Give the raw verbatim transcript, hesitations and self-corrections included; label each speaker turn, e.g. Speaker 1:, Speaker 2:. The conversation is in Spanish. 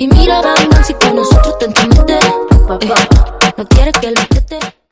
Speaker 1: Y mira, Bang Bang, si con nosotros te entromete, eh, no quieres que lo apriete.